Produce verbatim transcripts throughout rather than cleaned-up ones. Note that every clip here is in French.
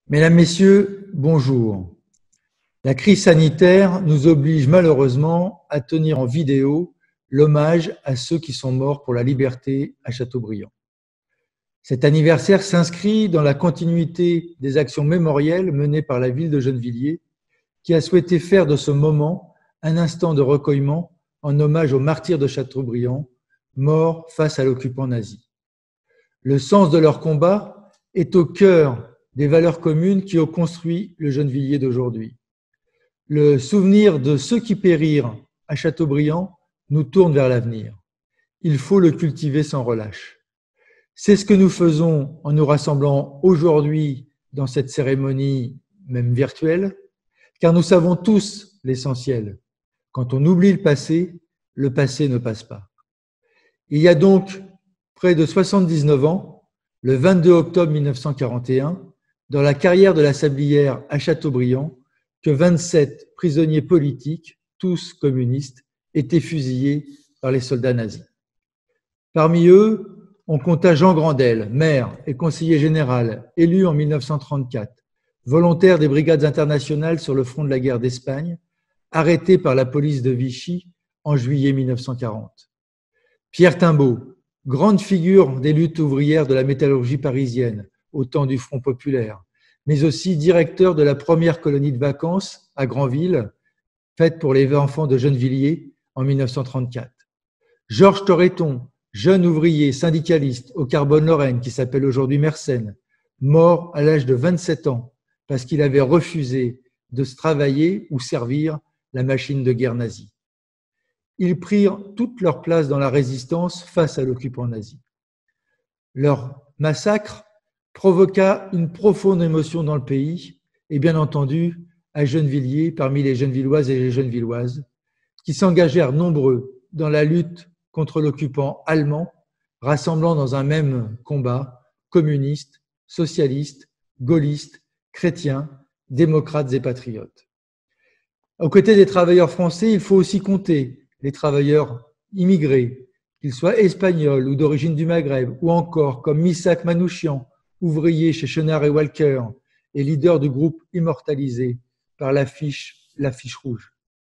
Mesdames, Messieurs, bonjour. La crise sanitaire nous oblige malheureusement à tenir en vidéo l'hommage à ceux qui sont morts pour la liberté à Châteaubriand. Cet anniversaire s'inscrit dans la continuité des actions mémorielles menées par la ville de Gennevilliers, qui a souhaité faire de ce moment un instant de recueillement en hommage aux martyrs de Châteaubriand, morts face à l'occupant nazi. Le sens de leur combat est au cœur des valeurs communes qui ont construit le Gennevilliers d'aujourd'hui. Le souvenir de ceux qui périrent à Châteaubriand nous tourne vers l'avenir. Il faut le cultiver sans relâche. C'est ce que nous faisons en nous rassemblant aujourd'hui dans cette cérémonie, même virtuelle, car nous savons tous l'essentiel. Quand on oublie le passé, le passé ne passe pas. Il y a donc près de soixante-dix-neuf ans, le vingt-deux octobre mille neuf cent quarante et un, dans la carrière de la Sablière à Châteaubriand, que vingt-sept prisonniers politiques, tous communistes, étaient fusillés par les soldats nazis. Parmi eux, on compta Jean Grandel, maire et conseiller général, élu en mille neuf cent trente-quatre, volontaire des brigades internationales sur le front de la guerre d'Espagne, arrêté par la police de Vichy en juillet mille neuf cent quarante. Pierre Timbaud, grande figure des luttes ouvrières de la métallurgie parisienne au temps du Front populaire, mais aussi directeur de la première colonie de vacances à Granville, faite pour les enfants de Gennevilliers en mille neuf cent trente-quatre. Georges Toreton, jeune ouvrier syndicaliste au Carbone-Lorraine, qui s'appelle aujourd'hui Mersenne, mort à l'âge de vingt-sept ans parce qu'il avait refusé de se travailler ou servir la machine de guerre nazie. Ils prirent toute leur place dans la résistance face à l'occupant nazi. Leur massacre provoqua une profonde émotion dans le pays et bien entendu à Gennevilliers, parmi les Gennevilloises et les Gennevilloises, qui s'engagèrent nombreux dans la lutte contre l'occupant allemand, rassemblant dans un même combat communistes, socialistes, gaullistes, chrétiens, démocrates et patriotes. Aux côtés des travailleurs français, il faut aussi compter les travailleurs immigrés, qu'ils soient espagnols ou d'origine du Maghreb, ou encore comme Missak Manouchian, ouvrier chez Chenard et Walker et leader du groupe immortalisé par l'affiche l'affiche rouge.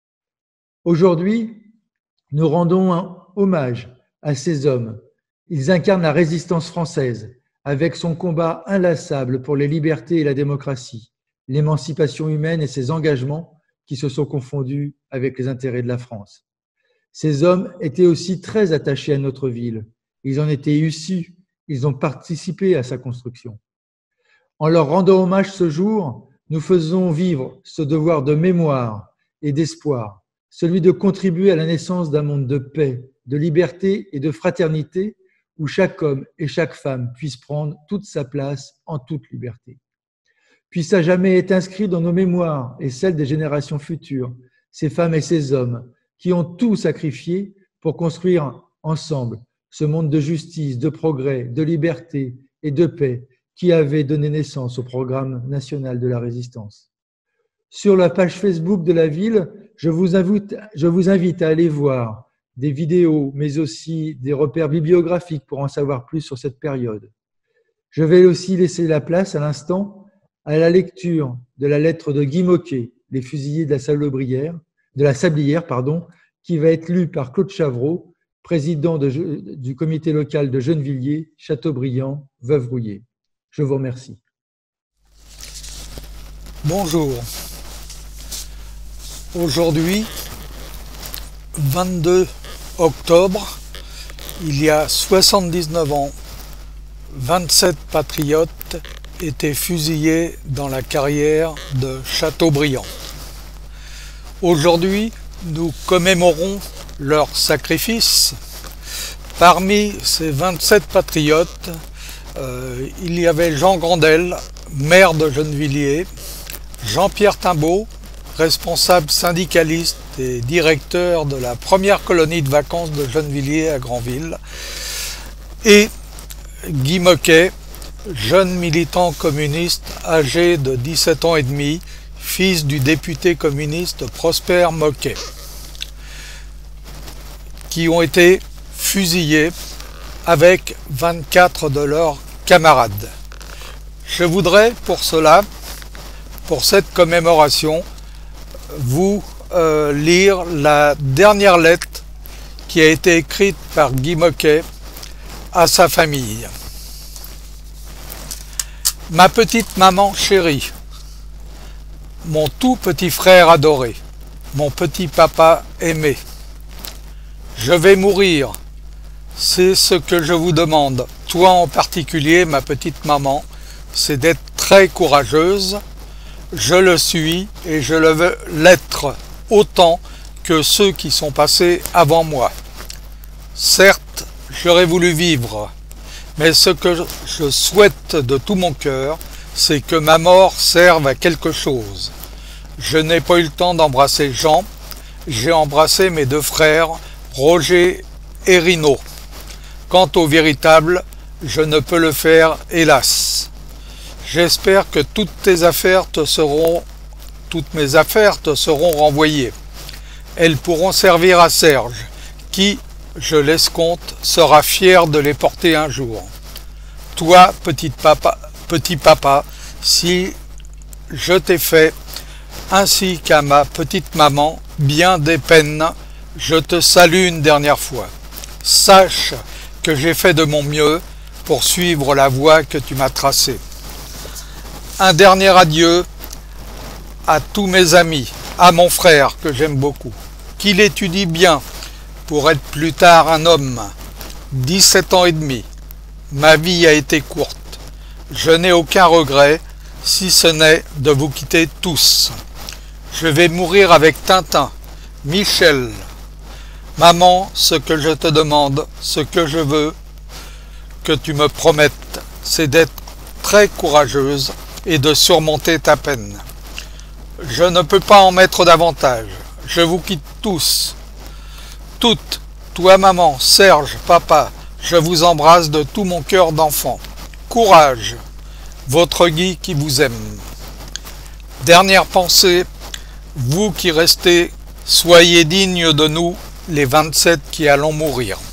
Aujourd'hui, nous rendons un hommage à ces hommes. Ils incarnent la résistance française avec son combat inlassable pour les libertés et la démocratie, l'émancipation humaine et ses engagements qui se sont confondus avec les intérêts de la France. Ces hommes étaient aussi très attachés à notre ville. Ils en étaient issus. Ils ont participé à sa construction. En leur rendant hommage ce jour, nous faisons vivre ce devoir de mémoire et d'espoir, celui de contribuer à la naissance d'un monde de paix, de liberté et de fraternité où chaque homme et chaque femme puissent prendre toute sa place en toute liberté. Puisse à jamais être inscrit dans nos mémoires et celles des générations futures, ces femmes et ces hommes qui ont tout sacrifié pour construire ensemble ce monde de justice, de progrès, de liberté et de paix qui avait donné naissance au programme national de la résistance. Sur la page Facebook de la ville, je vous invite, je vous invite à aller voir des vidéos, mais aussi des repères bibliographiques pour en savoir plus sur cette période. Je vais aussi laisser la place à l'instant à la lecture de la lettre de Guy Moquet, Les fusillés de la Sablière, de la Sablière, pardon, qui va être lue par Claude Chavreau, président de, du comité local de Gennevilliers, Châteaubriand, Veuve-Rouillé. Je vous remercie. Bonjour. Aujourd'hui, vingt-deux octobre, il y a soixante-dix-neuf ans, vingt-sept patriotes étaient fusillés dans la carrière de Châteaubriand. Aujourd'hui, nous commémorons leur sacrifice. Parmi ces vingt-sept patriotes, euh, il y avait Jean Grandel, maire de Gennevilliers, Jean-Pierre Timbaud, responsable syndicaliste et directeur de la première colonie de vacances de Gennevilliers à Granville, et Guy Moquet, jeune militant communiste âgé de dix-sept ans et demi, fils du député communiste Prosper Moquet, qui ont été fusillés avec vingt-quatre de leurs camarades. Je voudrais pour cela pour cette commémoration, vous euh, lire la dernière lettre qui a été écrite par Guy Moquet à sa famille. Ma petite maman chérie, mon tout petit frère adoré, mon petit papa aimé, je vais mourir, c'est ce que je vous demande. Toi en particulier, ma petite maman, c'est d'être très courageuse. Je le suis et je le veux l'être autant que ceux qui sont passés avant moi. Certes, j'aurais voulu vivre, mais ce que je souhaite de tout mon cœur, c'est que ma mort serve à quelque chose. Je n'ai pas eu le temps d'embrasser Jean, j'ai embrassé mes deux frères, Roger et Rino. Quant au véritable, je ne peux le faire, hélas. J'espère que toutes tes affaires te seront, toutes mes affaires te seront renvoyées. Elles pourront servir à Serge, qui, je l'escompte, sera fier de les porter un jour. Toi, petit papa, petit papa, si je t'ai fait, ainsi qu'à ma petite maman, bien des peines, je te salue une dernière fois. Sache que j'ai fait de mon mieux pour suivre la voie que tu m'as tracée. Un dernier adieu à tous mes amis, à mon frère que j'aime beaucoup, qu'il étudie bien pour être plus tard un homme. dix-sept ans et demi. Ma vie a été courte. Je n'ai aucun regret, si ce n'est de vous quitter tous. Je vais mourir avec Tintin, Michel. Maman, ce que je te demande, ce que je veux que tu me promettes, c'est d'être très courageuse et de surmonter ta peine. Je ne peux pas en mettre davantage. Je vous quitte tous. Toutes, toi maman, Serge, papa, je vous embrasse de tout mon cœur d'enfant. Courage, votre Guy qui vous aime. Dernière pensée, vous qui restez, soyez dignes de nous, les vingt-sept qui allons mourir.